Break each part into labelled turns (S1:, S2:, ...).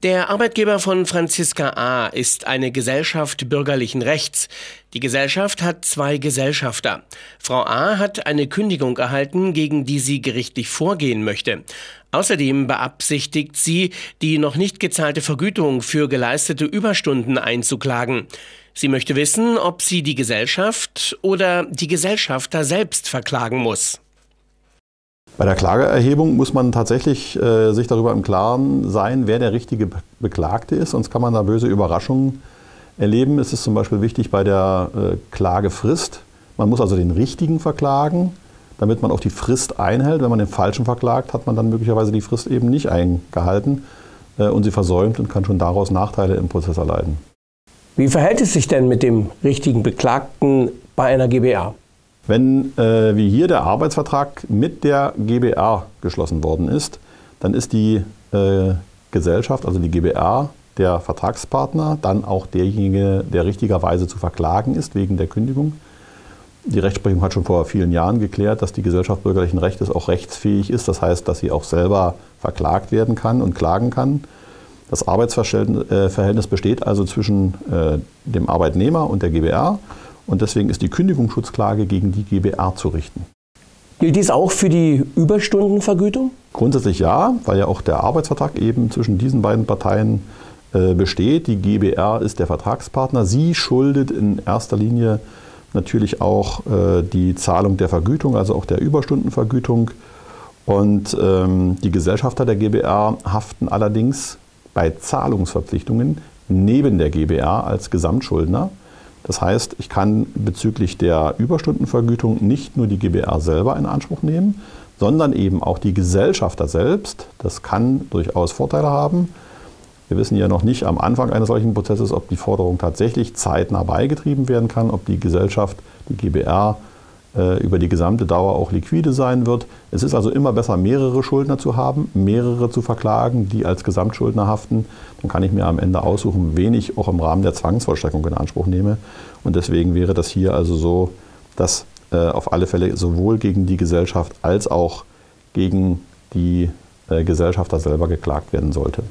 S1: Der Arbeitgeber von Franziska A. ist eine Gesellschaft bürgerlichen Rechts. Die Gesellschaft hat 2 Gesellschafter. Frau A. hat eine Kündigung erhalten, gegen die sie gerichtlich vorgehen möchte. Außerdem beabsichtigt sie, die noch nicht gezahlte Vergütung für geleistete Überstunden einzuklagen. Sie möchte wissen, ob sie die Gesellschaft oder die Gesellschafter selbst verklagen muss.
S2: Bei der Klageerhebung muss man tatsächlich sich darüber im Klaren sein, wer der richtige Beklagte ist, sonst kann man da böse Überraschungen erleben. Es ist zum Beispiel wichtig bei der Klagefrist. Man muss also den Richtigen verklagen, damit man auch die Frist einhält. Wenn man den Falschen verklagt, hat man dann möglicherweise die Frist eben nicht eingehalten und sie versäumt und kann schon daraus Nachteile im Prozess erleiden.
S1: Wie verhält es sich denn mit dem richtigen Beklagten bei einer GbR?
S2: Wenn wie hier der Arbeitsvertrag mit der GbR geschlossen worden ist, dann ist die Gesellschaft, also die GbR, der Vertragspartner, dann auch derjenige, der richtigerweise zu verklagen ist wegen der Kündigung. Die Rechtsprechung hat schon vor vielen Jahren geklärt, dass die Gesellschaft bürgerlichen Rechtes auch rechtsfähig ist. Das heißt, dass sie auch selber verklagt werden kann und klagen kann. Das Arbeitsverhältnis besteht also zwischen dem Arbeitnehmer und der GbR. Und deswegen ist die Kündigungsschutzklage gegen die GbR zu richten.
S1: Gilt dies auch für die Überstundenvergütung?
S2: Grundsätzlich ja, weil ja auch der Arbeitsvertrag eben zwischen diesen beiden Parteien besteht. Die GbR ist der Vertragspartner. Sie schuldet in erster Linie natürlich auch die Zahlung der Vergütung, also auch der Überstundenvergütung. Und die Gesellschafter der GbR haften allerdings bei Zahlungsverpflichtungen neben der GbR als Gesamtschuldner. Das heißt, ich kann bezüglich der Überstundenvergütung nicht nur die GbR selber in Anspruch nehmen, sondern eben auch die Gesellschafter selbst. Das kann durchaus Vorteile haben. Wir wissen ja noch nicht am Anfang eines solchen Prozesses, ob die Forderung tatsächlich zeitnah beigetrieben werden kann, ob die Gesellschaft, die GbR, über die gesamte Dauer auch liquide sein wird. Es ist also immer besser, mehrere Schuldner zu haben, mehrere zu verklagen, die als Gesamtschuldner haften. Dann kann ich mir am Ende aussuchen, wen ich auch im Rahmen der Zwangsvollstreckung in Anspruch nehme. Und deswegen wäre das hier also so, dass auf alle Fälle sowohl gegen die Gesellschaft als auch gegen die Gesellschafter selber geklagt werden sollte.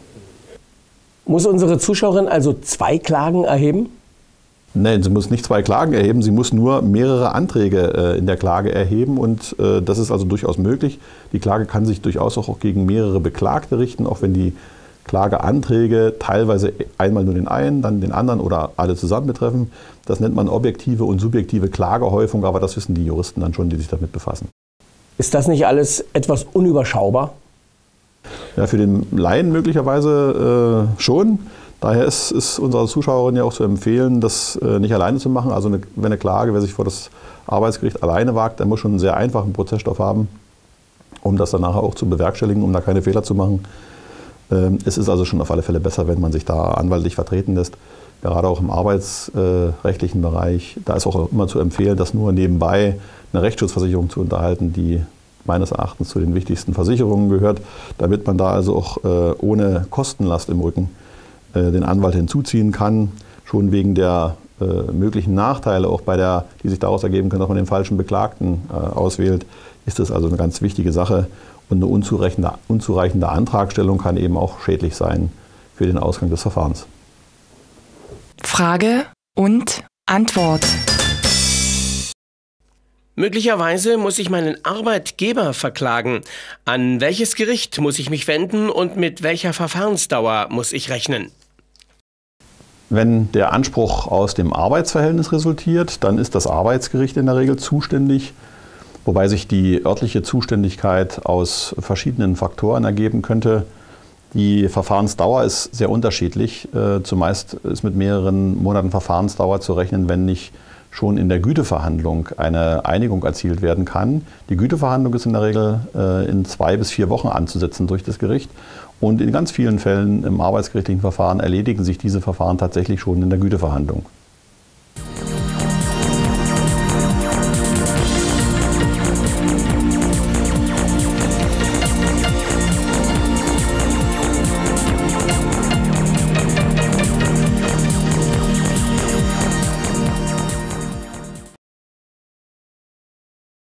S1: Muss unsere Zuschauerin also 2 Klagen erheben?
S2: Nein, sie muss nicht 2 Klagen erheben, sie muss nur mehrere Anträge in der Klage erheben und das ist also durchaus möglich. Die Klage kann sich durchaus auch gegen mehrere Beklagte richten, auch wenn die Klageanträge teilweise einmal nur den einen, dann den anderen oder alle zusammen betreffen. Das nennt man objektive und subjektive Klagehäufung, aber das wissen die Juristen dann schon, die sich damit befassen.
S1: Ist das nicht alles etwas unüberschaubar?
S2: Ja, für den Laien möglicherweise schon. Daher ist unserer Zuschauerin ja auch zu empfehlen, das nicht alleine zu machen. Also wenn eine Klage, wer sich vor das Arbeitsgericht alleine wagt, der muss schon einen sehr einfachen Prozessstoff haben, um das dann nachher auch zu bewerkstelligen, um da keine Fehler zu machen. Es ist also schon auf alle Fälle besser, wenn man sich da anwaltlich vertreten lässt. Gerade auch im arbeitsrechtlichen Bereich. Da ist auch immer zu empfehlen, das nur nebenbei eine Rechtsschutzversicherung zu unterhalten, die meines Erachtens zu den wichtigsten Versicherungen gehört, damit man da also auch ohne Kostenlast im Rücken den Anwalt hinzuziehen kann, schon wegen der möglichen Nachteile, auch die sich daraus ergeben können, dass man den falschen Beklagten auswählt, ist das also eine ganz wichtige Sache. Und eine unzureichende Antragstellung kann eben auch schädlich sein für den Ausgang des Verfahrens.
S3: Frage und Antwort.
S1: Möglicherweise muss ich meinen Arbeitgeber verklagen. An welches Gericht muss ich mich wenden und mit welcher Verfahrensdauer muss ich rechnen?
S2: Wenn der Anspruch aus dem Arbeitsverhältnis resultiert, dann ist das Arbeitsgericht in der Regel zuständig, wobei sich die örtliche Zuständigkeit aus verschiedenen Faktoren ergeben könnte. Die Verfahrensdauer ist sehr unterschiedlich. Zumeist ist mit mehreren Monaten Verfahrensdauer zu rechnen, wenn nicht schon in der Güteverhandlung eine Einigung erzielt werden kann. Die Güteverhandlung ist in der Regel in 2 bis 4 Wochen anzusetzen durch das Gericht. Und in ganz vielen Fällen im arbeitsgerichtlichen Verfahren erledigen sich diese Verfahren tatsächlich schon in der Güteverhandlung.